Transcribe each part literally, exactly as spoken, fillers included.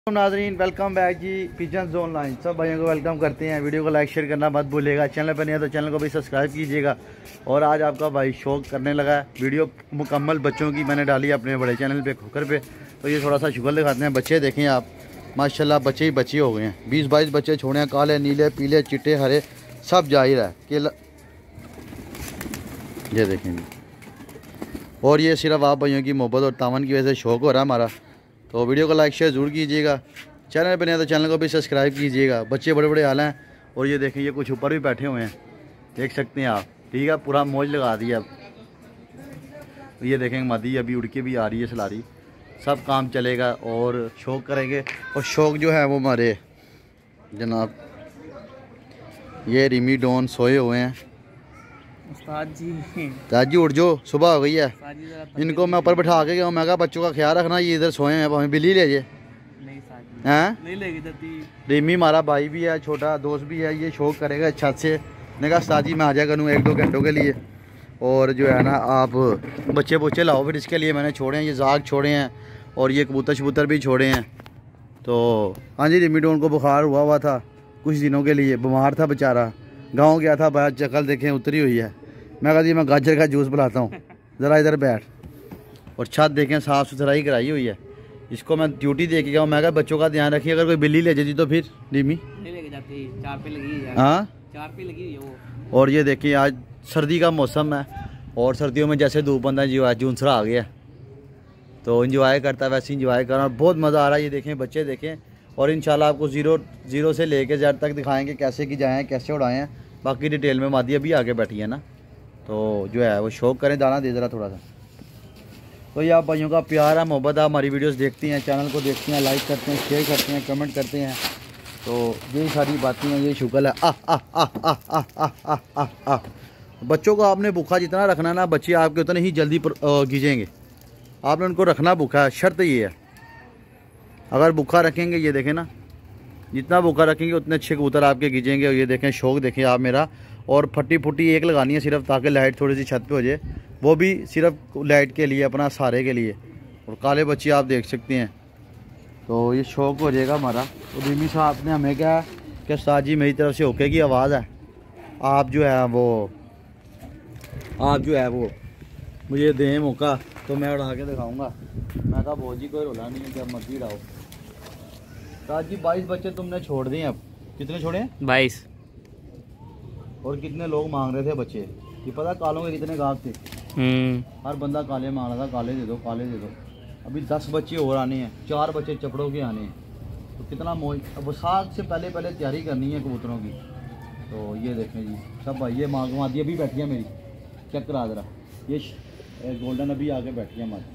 नाजरीन welcome back जी pigeon zone line. सब भाइयों को वेलकम करते हैं। वीडियो को लाइक शेयर करना मत भूलिएगा। चैनल पर नहीं है तो चैनल को भी सब्सक्राइब कीजिएगा। और आज आपका भाई शौक करने लगा है वीडियो मुकम्मल बच्चों की मैंने डाली अपने बड़े चैनल पे खोकर पे। तो ये थोड़ा सा शुगर दिखाते हैं। बच्चे देखें आप, माशाल्लाह बच्चे ही बच्चे हो गए हैं। बीस बाईस बच्चे छोड़े हैं, काले नीले पीले चिट्टे हरे सब जाहिर है कि ये देखेंगे। और ये सिर्फ आप भाइयों की मोहब्बत और तावन की वजह से शौक हो रहा है हमारा। तो वीडियो को लाइक शेयर ज़रूर कीजिएगा। चैनल पर नहीं तो चैनल को भी सब्सक्राइब कीजिएगा। बच्चे बड़े बड़े हाल हैं। और ये देखें ये कुछ ऊपर भी बैठे हुए हैं, देख सकते हैं आप। ठीक है, पूरा मौज लगा दिया अब। ये देखेंगे मादी अभी उड़ के भी आ रही है सलारी। सब काम चलेगा और शौक करेंगे। और शौक जो है वो हमारे जनाब ये रिमी डॉन सोए हुए हैं। उस्ताद जी उस्ताद जी उठ जो, सुबह हो गई है। इनको मैं ऊपर बैठा के गया, मैं कहा बच्चों का ख्याल रखना, ये इधर सोए हैं, हमें बिल्ली ले जाए। हैं नहीं लेगी जाती। रिमी हमारा भाई भी है, छोटा दोस्त भी है। ये शौक करेगा छत से। मैंने कहा उस्ताद जी मैं आ जाया करूँ एक दो घंटों के लिए। और जो है ना आप बच्चे बच्चे लाओ फिर इसके लिए मैंने छोड़े हैं। ये जाग छोड़े हैं और ये कबूतर शबूतर भी छोड़े हैं। तो हाँ जी, रिमी डॉन को बुखार हुआ हुआ था कुछ दिनों के लिए, बीमार था बेचारा। गाँव गया था, बाहर चकल देखें उतरी हुई है। मैं कहा जी मैं गाजर का जूस पिलाता हूँ, ज़रा इधर बैठ। और छत देखें साफ़ सुथराई कराई हुई है। इसको मैं ड्यूटी दे के गया हूँ। मैं कहा बच्चों का ध्यान रखिए, अगर कोई बिल्ली ले जाती तो फिर रिमी नहीं लेके जाती। चार पे लगी है। हाँ चार पे लगी है वो। और ये देखिए आज सर्दी का मौसम है और सर्दियों में जैसे धूप बंदा जो है जूनसरा आ गया, तो इंजॉय करता है वैसे इंजॉय करना। बहुत मज़ा आ रहा है। ये देखें बच्चे देखें। और इंशाल्लाह आपको ज़ीरो ज़ीरो से लेके जेड तक दिखाएंगे कैसे की जाएँ कैसे उड़ाएँ हैं। बाकी डिटेल में मादी अभी आगे बैठी है ना, तो जो है वो शौक करें, दाना दे ज़रा थोड़ा सा। तो ये आप भाइयों का प्यार है, मोहब्बत है, हमारी वीडियोस देखती हैं, चैनल को देखती हैं, लाइक करते हैं, शेयर करते हैं, कमेंट करते हैं। तो यही सारी बातें हैं, ये शुक्र है। आ आ आ आ आ आ आ आ आ बच्चों को आपने भूखा जितना रखना ना, बच्चे आपके उतने ही जल्दी गिजेंगे। आपने उनको रखना भूखा है, शर्त ये है। अगर भूखा रखेंगे, ये देखें ना, जितना भूखा रखेंगे उतने अच्छे कबूतर आपके गिजेंगे। और ये देखें शौक देखें आप मेरा। और फटी फुटी एक लगानी है सिर्फ, ताकि लाइट थोड़ी सी छत पे हो जाए, वो भी सिर्फ लाइट के लिए, अपना सहारे के लिए। और काले बच्चे आप देख सकते हैं। तो ये शौक हो जाएगा हमारा। तो रिमी साहब ने हमें क्या कि उस्ताद जी मेरी तरफ से ओके की आवाज़ है, आप जो है वो आप जो है वो मुझे दें मौका तो मैं उड़ा के दिखाऊँगा। मैं कहा बहुत जी कोई रोला नहीं है, जब मर्जी उड़ाओ। उस्ताद जी बाईस बच्चे तुमने छोड़ दिए। अब कितने छोड़े हैं? बाईस। और कितने लोग मांग रहे थे बच्चे, ये पता कालों के कितने गाहक थे। हर बंदा काले मांग रहा था, काले दे दो काले दे दो। अभी दस बच्चे और आने हैं, चार बच्चे चपड़ों के आने हैं। तो कितना मौज। अब वसाख से पहले पहले तैयारी करनी है कबूतरों की। तो ये देखें जी सब भाई, ये माँ मादी अभी बैठी है मेरी, चेक करा जरा। ये गोल्डन अभी आके बैठी है हमारी।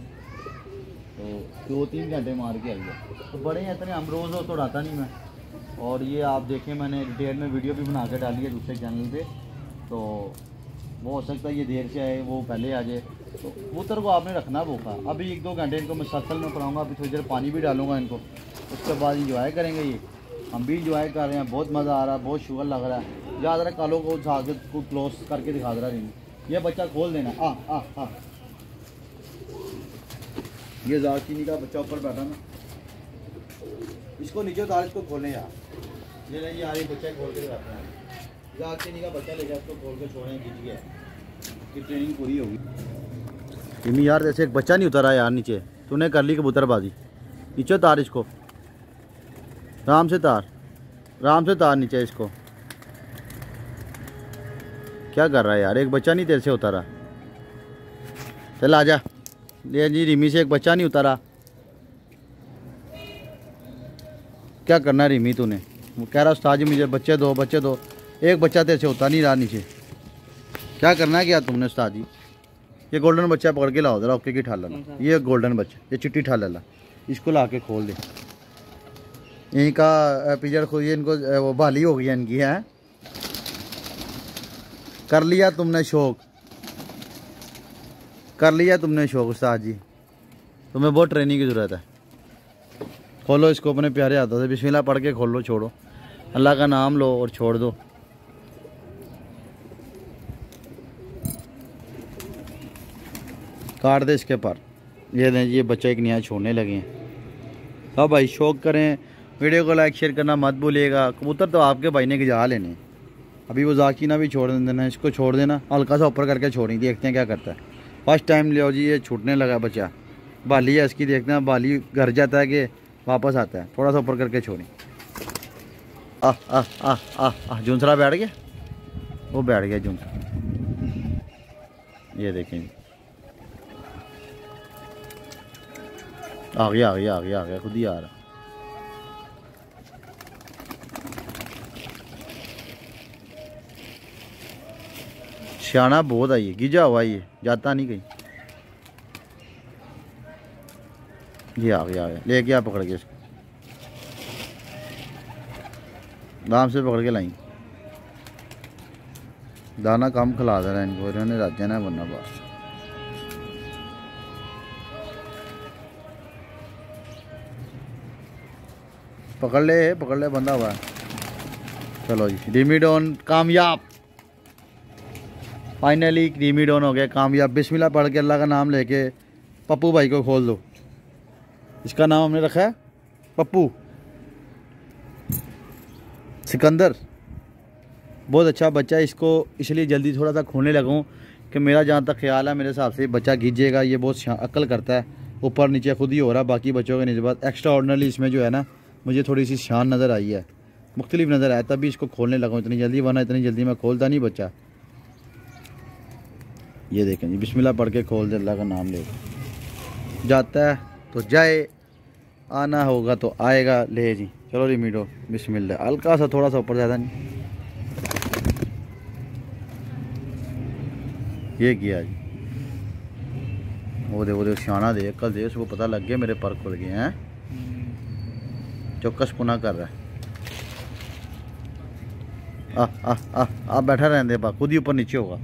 तो दो तीन घंटे मार के आई है। तो बड़े हैं इतने, हम रोज़ हो तो उड़ाता नहीं मैं। और ये आप देखें मैंने डिटेल में वीडियो भी बना के डाली है दूसरे चैनल पे। तो वो हो सकता है ये देर से आए, वो पहले आ जाए। तो कबूतर को आपने रखना भूखा। अभी एक दो घंटे इनको मैं सर्कल में पढ़ाऊँगा, अभी थोड़ी देर पानी भी डालूँगा इनको। उसके बाद इंजॉय करेंगे। ये हम भी इंजॉय कर रहे हैं, बहुत मज़ा आ रहा है, बहुत शुगर लग रहा है। याद रहा कालों को झाग को क्लोज करके दिखा दे रहा है। ये बच्चा खोल देना। आ आ आ ये जाचीनी का बच्चा ऊपर बैठा ना, इसको नीचे उतार, इसको खोलें यार। ये नहीं यार, ये बच्चा खोल के दिखाते हैं। जाचीनी का बच्चा ले जाए, इसको खोल के छोड़ें, खींच गया कि ट्रेनिंग पूरी होगी। रिमी यार जैसे एक बच्चा नहीं उतारा यार नीचे, तूने कर ली कबूतरबाजी। नीचे उतार इसको, आराम से तार, आराम से तार नीचे इसको। क्या कर रहा है यार, एक बच्चा नहीं तेरे से उतारा। चल आजा। ले जी रिमी से एक बच्चा नहीं उतारा। क्या करना है रिमी तूने? वो कह रहा उस्ताद जी मुझे बच्चे दो बच्चे दो, एक बच्चा तेरे से उतार नहीं रहा नीचे। क्या करना है क्या तुमने उस्ताद जी? ये गोल्डन बच्चा पकड़ के लाओ जरा, ओके की ठाल ला। ये गोल्डन बच्चा, ये चिट्टी ठाल ला, इसको ला के खोल दे। यहीं का पिजड़ खुद इनको वो भाली हो गई इनकी है। कर लिया तुमने शौक, कर लिया तुमने शौक उस्ताद जी। तुम्हें बहुत ट्रेनिंग की ज़रूरत है। खोलो इसको अपने प्यारे हाथों से, बिस्मिल्लाह पढ़ के खोलो, छोड़ो, अल्लाह का नाम लो और छोड़ दो। काट दे इसके पर। ये दें ये बच्चे एक नया छोड़ने लगे हैं। हाँ भाई, शौक करें, वीडियो को लाइक शेयर करना मत भूलिएगा। कबूतर तो आपके भाई ने गिजा लेने। अभी वो जाकिना भी छोड़ देना, इसको छोड़ देना, हल्का सा ऊपर करके छोड़ी, देखते हैं क्या करता है। फर्स्ट टाइम ले जी ये छूटने लगा बच्चा, बाली है इसकी, देखते हैं बाली घर जाता है कि वापस आता है। थोड़ा सा ऊपर करके छोड़ी। आ आ आ आ आ जूंसरा बैठ गया, वो बैठ गया जूंसरा। ये देखें, आ गया आ गया आ गया आ गया खुद ही आ रहा। सियाना बहुत है ये, गिजा हुआ ये, जाता नहीं कहीं। ये आ गया आ गया, ले गया पकड़ के इसको, दाम से पकड़ के लाई। दाना कम खिला दे रहा है इनको, इन्होंने रज जाना बनना बस। पकड़ ले पकड़ ले, बंदा हुआ है। चलो जी, डिमीडोन कामयाब, फाइनली डिमीडोन हो गया कामयाब। बिस्मिल्लाह पढ़ के अल्लाह का नाम लेके पप्पू भाई को खोल दो। इसका नाम हमने रखा है पप्पू, सिकंदर। बहुत अच्छा बच्चा है, इसको इसलिए जल्दी थोड़ा सा खोलने लगूँ कि मेरा जहाँ तक ख्याल है, मेरे हिसाब से बच्चा घिजेगा। ये बहुत अक्ल करता है, ऊपर नीचे खुद ही हो रहा है बाकी बच्चों के निस्बत। एक्स्ट्रा ऑर्डिनरी इसमें जो है ना, मुझे थोड़ी सी शान नज़र आई है, मुख्तलिफ नज़र आया, तभी इसको खोलने लगा इतनी जल्दी, वरना इतनी जल्दी मैं खोलता नहीं बच्चा। ये देखें जी, बिस्मिल्लाह पढ़ के खोल दे, अल्लाह का नाम ले। जाता है तो जाए, आना होगा तो आएगा। ले जी, चलो रिमीडो, बिस्मिल्लाह। हल्का सा थोड़ा सा ऊपर, ज़्यादा नहीं। ये किया जी, वो दे वो दे सियाना दे, कल दे, उसको पता लग गया मेरे पर खुल गए हैं। चौकस पुना कर रहा है। आ आ आ आ बैठा रहने दे, खुद ही ऊपर नीचे होगा।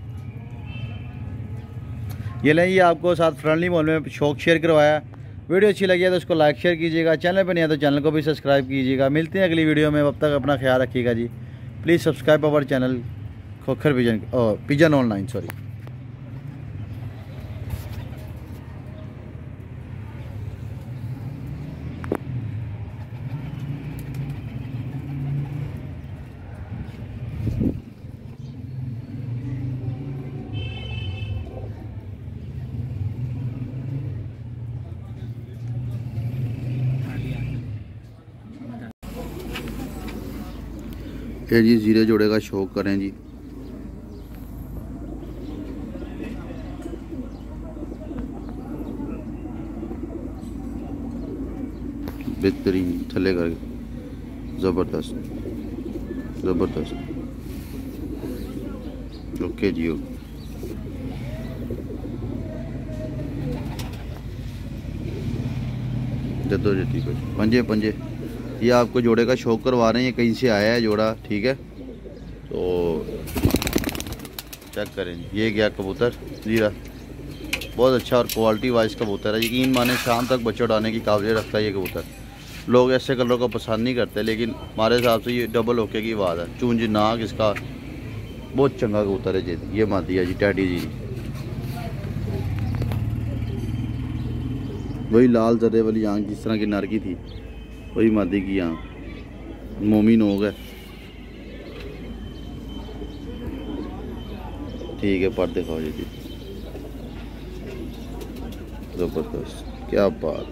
ये लें, ये आपको साथ फ्रेंडली माहौल में शौक शेयर करवाया। वीडियो अच्छी लगी है तो उसको लाइक शेयर कीजिएगा, चैनल पर नहीं है तो चैनल को भी सब्सक्राइब कीजिएगा। मिलते हैं अगली वीडियो में, अब तक अपना ख्याल रखिएगा जी। Please subscribe our channel Khokhar pigeon और पिजन ऑनलाइन, सॉरी। ये जी जीरे जोड़े का शौक करें जी। बेहतरीन थले करके, ज़बरदस्त ज़बरदस्त। ओके जी, ओके। दे दो जी, ठीक है। पंजे पंजे, ये आपको जोड़े का शौक करवा रहे हैं, ये कहीं से आया है जोड़ा, ठीक है। तो चेक करें, ये गया कबूतर जीरा, बहुत अच्छा और क्वालिटी वाइज कबूतर है। यकीन माने शाम तक बच्चे उड़ाने की काबिलियत रखता है ये कबूतर। लोग ऐसे कलरों को पसंद नहीं करते, लेकिन हमारे हिसाब से ये डबल होके की बात है। चूंज नाक इसका बहुत चंगा कबूतर है जी। ये मादी है जी, टैडी जी, वही लाल जर्रे वाली आँख जिस तरह की नर की थी, वही मादी की आँख। मोमिन हो गए, ठीक है। पर दिखाओ जी, ज़बरदस्त, क्या बात,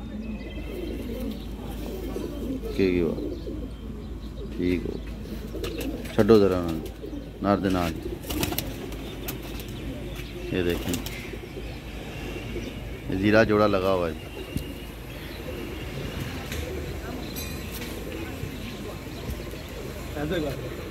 की बात, ठीक हो। छो ज़रा नार दे नाल, ये देखें, जीरा जोड़ा लगा हुआ है। ऐसे कर